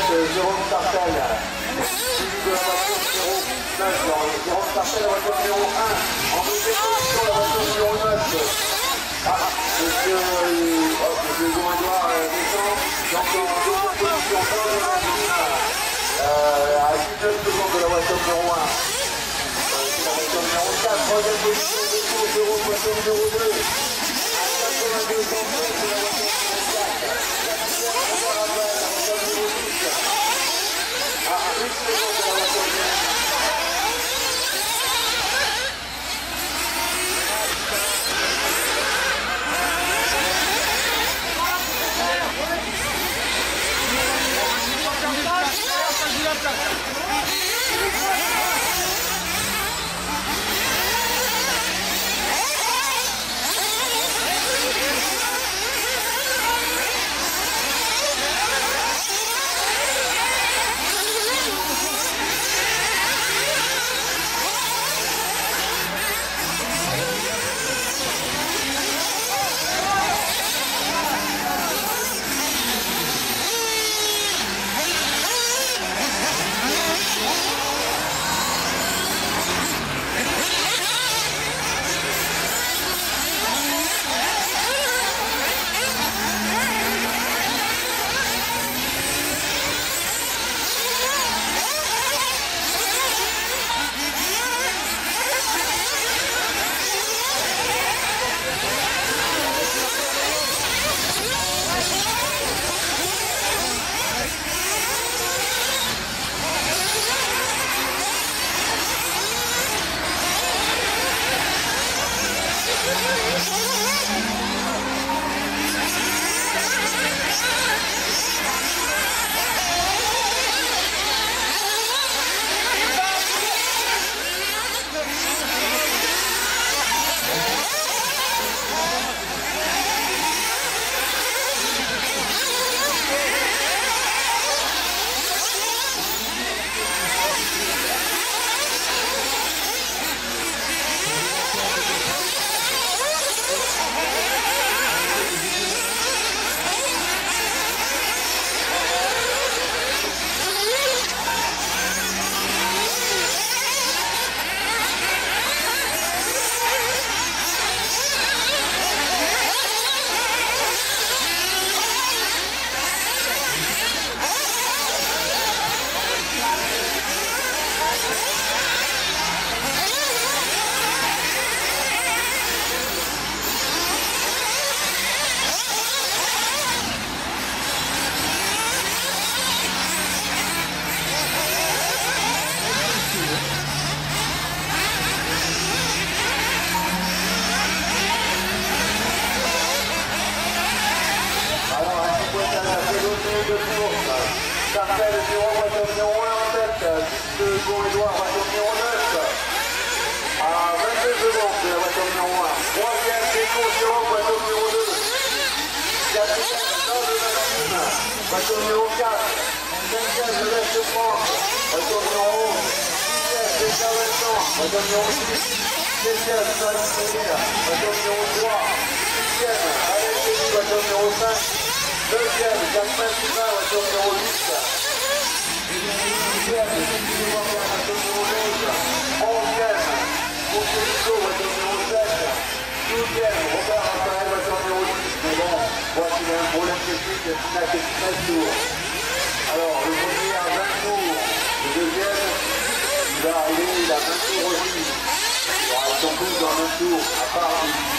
Jérôme Sartel, suivi de la voiture numéro 9. Jérôme Sartel, la voiture numéro 1. En deuxième position, la voiture numéro 9. Monsieur Edouard descend. Donc en deuxième position, dans le machine, à 19 secondes de la voiture numéro 1. La voiture numéro 4, troisième position, Jérôme, voiture numéro 2. À 82 centièmes de la voiture numéro 4. Sartel, Jérôme, voiture numéro 1 en tête, suite de Edouard, voiture numéro 9, à 22 secondes de la voiture numéro 1. Troisième, Déco, Jérôme, voiture numéro 2. Quatrième, dans le machine, voiture numéro 4. Cinquième, je laisse de France, voiture numéro 11. Sixième, Déjà Vincent, voiture numéro 6. Septième, Salim Ménil, voiture numéro 3. Sixième, Alex Denis, voiture numéro 5. Deuxième, Jasmin Sylvain, voiture numéro 10. Dixième, Sylvie Morgan, voiture numéro 12. Onzième, Monsieur Nico, voiture numéro 7. Douzième, Robert Raphaël, voiture numéro 10. Mais bon, voici qu'il y a un problème technique, il n'a que 13 tours. Alors, le premier a 20 tours. Le deuxième, il va arriver, il a 20 tours aussi. Ils sont tous dans le même tour, à part